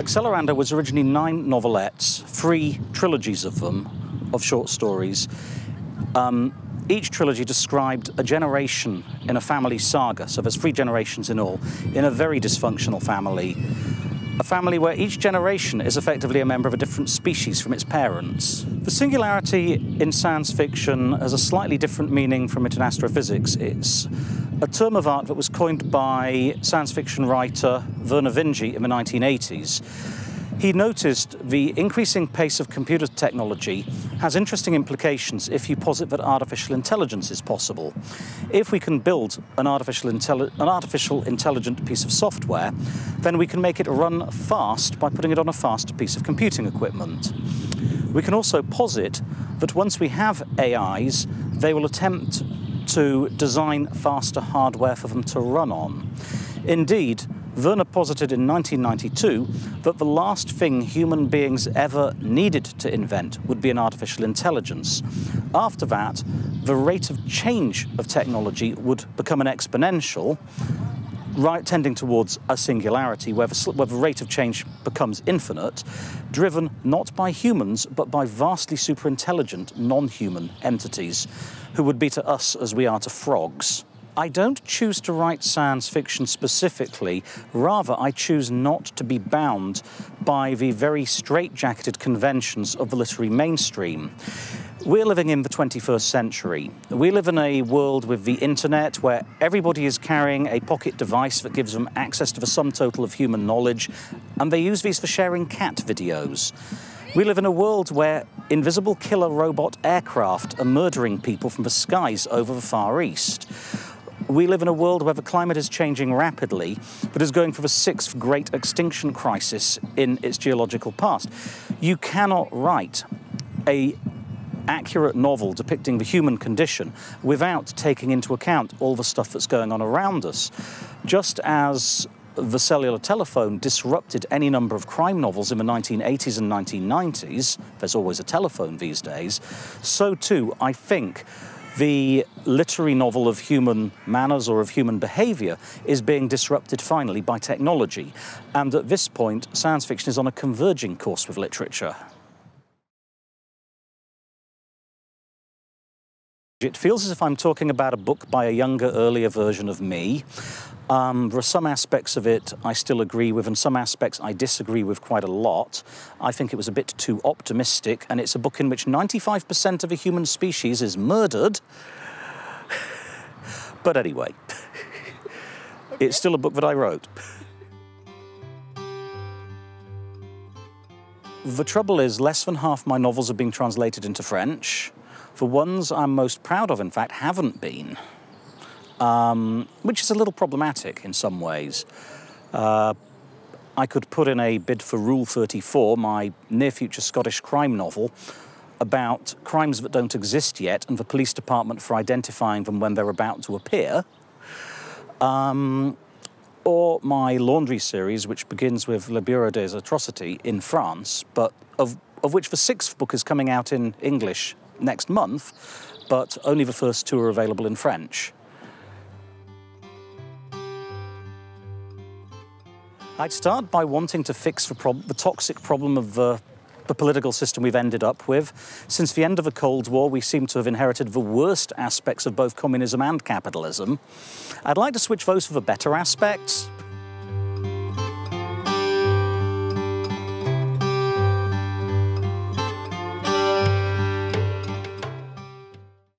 Accelerando was originally 9 novelettes, 3 trilogies of them, of short stories. Each trilogy described a generation in a family saga, so there's 3 generations in all, in a very dysfunctional family. A family where each generation is effectively a member of a different species from its parents. The singularity in science fiction has a slightly different meaning from it in astrophysics. It's a term of art that was coined by science fiction writer Vernor Vinge in the 1980s. He noticed the increasing pace of computer technology has interesting implications if you posit that artificial intelligence is possible. If we can build an artificial intelligent piece of software, then we can make it run fast by putting it on a faster piece of computing equipment. We can also posit that once we have AIs, they will attempt to design faster hardware for them to run on. Indeed, Vernor posited in 1992 that the last thing human beings ever needed to invent would be an artificial intelligence. After that, the rate of change of technology would become an exponential, tending towards a singularity, where the rate of change becomes infinite, driven not by humans, but by vastly superintelligent non-human entities, who would be to us as we are to frogs. I don't choose to write science fiction specifically, rather I choose not to be bound by the very straitjacketed conventions of the literary mainstream. We're living in the 21st century. We live in a world with the internet where everybody is carrying a pocket device that gives them access to the sum total of human knowledge, and they use these for sharing cat videos. We live in a world where invisible killer robot aircraft are murdering people from the skies over the Far East. We live in a world where the climate is changing rapidly, but is going through the 6th great extinction crisis in its geological past. You cannot write an accurate novel depicting the human condition without taking into account all the stuff that's going on around us. Just as the cellular telephone disrupted any number of crime novels in the 1980s and 1990s, there's always a telephone these days, so too, I think, the literary novel of human manners or of human behaviour is being disrupted finally by technology. And at this point, science fiction is on a converging course with literature. It feels as if I'm talking about a book by a younger, earlier version of me. There are some aspects of it I still agree with, and some aspects I disagree with quite a lot. I think it was a bit too optimistic, and it's a book in which 95% of the human species is murdered. But anyway, it's still a book that I wrote. The trouble is, less than half my novels are being translated into French. The ones I'm most proud of, in fact, haven't been. Which is a little problematic in some ways. I could put in a bid for Rule 34, my near-future Scottish crime novel, about crimes that don't exist yet and the police department for identifying them when they're about to appear. Or my laundry series, which begins with Le Bureau des Atrocités in France, but of which the 6th book is coming out in English next month, but only the first 2 are available in French. I'd start by wanting to fix the toxic problem of the political system we've ended up with. Since the end of the Cold War, we seem to have inherited the worst aspects of both communism and capitalism. I'd like to switch those for the better aspects.